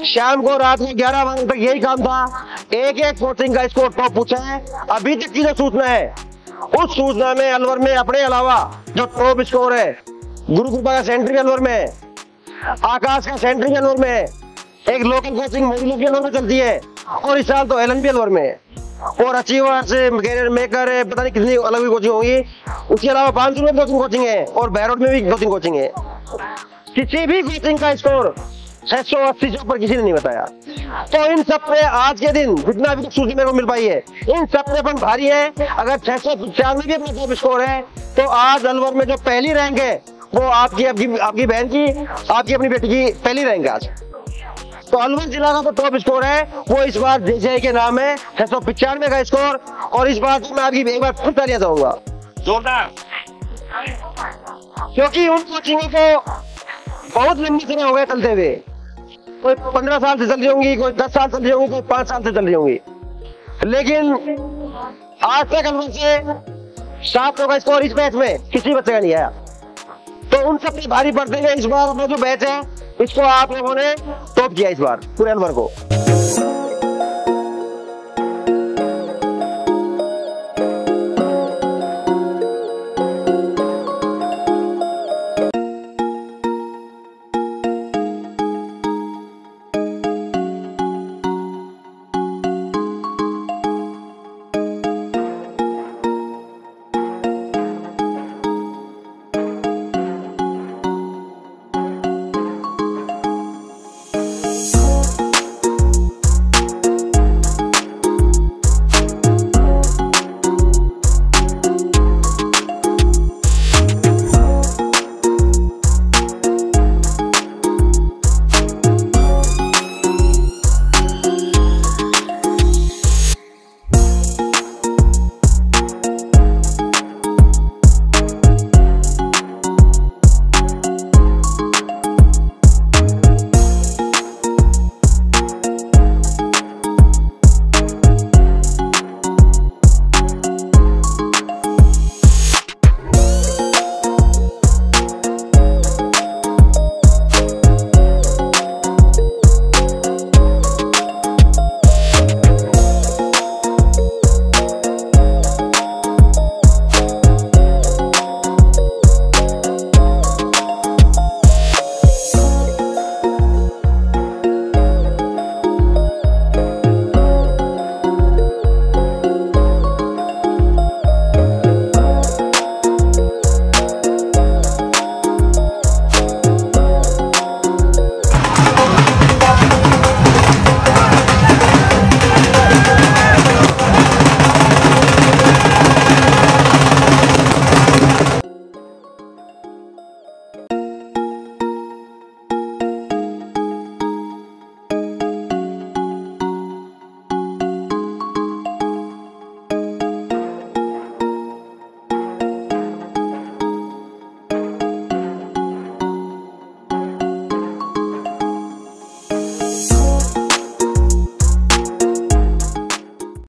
शाम को रात में 11 बजे तक यही काम था, एक एक कोचिंग का स्कोर टॉप पूछा है। अभी तक की जो सूचना है, उस सूचना में अलवर में अपने अलावा जो टॉप स्कोर है, गुरु कृपा का सेंट्री अलवर में, आकाश का सेंट्री अलवर में, एक लोकल कोचिंग मेरी अलवर में चलती है, और इस साल तो एलएनबी अलवर में है, और अचीवर से कैरियर मेकर है, पता नहीं कितनी अलग भी कोचिंग होंगी। उसके अलावा 500 में 2-3 कोचिंग है, और बहरोड में भी 2-3 कोचिंग है। किसी भी कोचिंग का स्कोर 680 से ऊपर किसी ने नहीं बताया। तो इन सब पे आज के दिन जितना भी सूची मेरे को मिल पाई है, इन सब पे अपन भारी है। अगर 695 भी अपना टॉप स्कोर है, तो आज अलवर में जो पहली रैंक है वो आपकी बहन की, आपकी अपनी बेटी की पहली रैंक है आज। तो अलवर जिला का तो टॉप स्कोर है वो इस बार जेजे के नाम है 695 का स्कोर। और इस बार मैं आपकी एक बार फिर तालियां दूंगा जोरदार, क्योंकि उन कोचिंगों को बहुत लंबी समय हो गया चलते हुए। कोई 15 साल से चल रही होंगी, कोई 10 साल चल रही होंगी, कोई 5 साल से चल रही होंगी, लेकिन आज तक अलवर से 700 का स्कोर इस मैच में किसी बच्चे का नहीं आया। तो उन सब पे भारी पड़ते हुए इस बार अपना जो बैच है, इसको आप लोगों ने टॉप किया इस बार पूरे अलवर को।